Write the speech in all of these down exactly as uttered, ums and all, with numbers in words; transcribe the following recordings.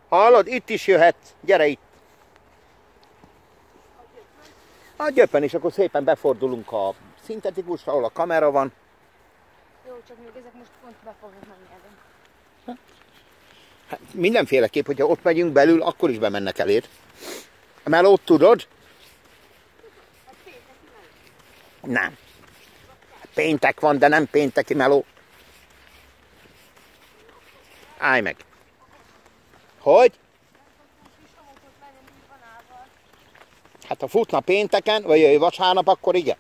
Hallod? Itt is jöhet. Gyere itt. A gyöpen, és akkor szépen befordulunk a szintetikusra, ahol a kamera van. Jó, csak még ezek most pont be fognak menni ezen. Hát mindenféleképp, hogyha ott megyünk belül, akkor is bemennek eléd. A melót tudod? Nem. Péntek van, de nem pénteki meló. Állj meg. Hogy? Hát ha futna pénteken, vagy jöjj vasárnap, akkor igen.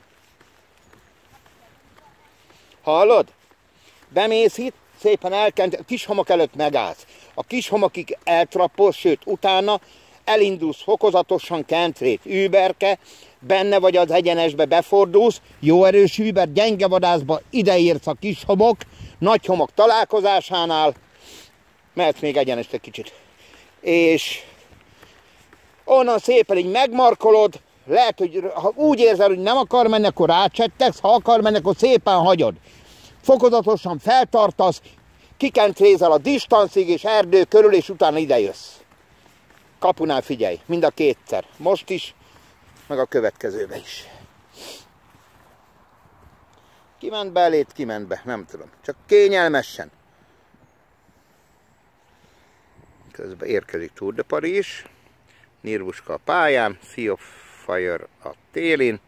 Hallod? Bemész itt, szépen elkent, a kis homok előtt megállsz. A kis homokig eltrappolsz, sőt, utána elindulsz fokozatosan kentrét, überke, benne vagy az egyenesbe, befordulsz, jó erős über, gyenge vadászba, ideérsz a kis homok, nagy homok találkozásánál, mehetsz még egyenest egy kicsit. És onnan szépen így megmarkolod, lehet, hogy ha úgy érzed, hogy nem akar menni, akkor rácsettegsz, ha akar menni, akkor szépen hagyod. Fokozatosan feltartasz, kikentrézel a distancig és erdő körül, és utána ide jössz. Kapunál figyelj, mind a kétszer. Most is, meg a következőbe is. Kiment be elét, kiment be, nem tudom. Csak kényelmesen. Közben érkezik Tour de Paris. Nirvuska a pályán, Sea of Fire a télin.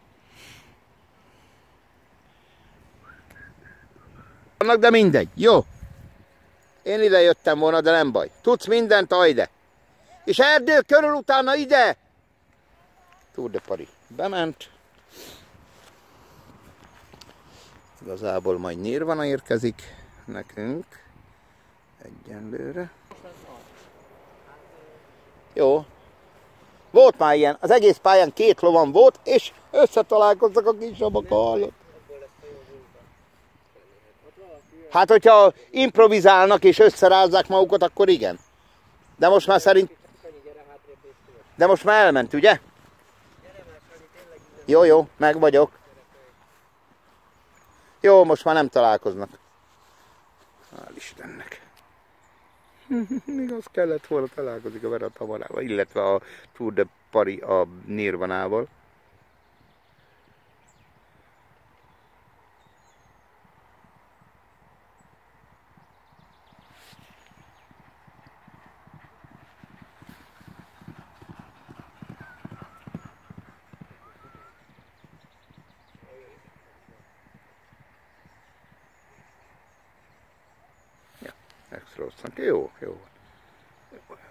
Annak, de mindegy, jó. Én ide jöttem volna, de nem baj. Tudsz mindent, a ide. És erdő körül utána ide. Tour de Paris bement. Igazából majd Nirvana érkezik nekünk. Egyenlőre. Jó. Volt már ilyen, az egész pályán két lovan volt, és összetalálkoztak a kis sabokkal, hallott. Hát, hogyha improvizálnak és összerázzák magukat, akkor igen. De most már szerint... De most már elment, ugye? Jó, jó, meg vagyok. Jó, most már nem találkoznak. Hál' Istennek. Még az kellett volna találkozik a Verat Hamarával, illetve a Tour de Paris a Nirvanával. Ja, extra jó, jó.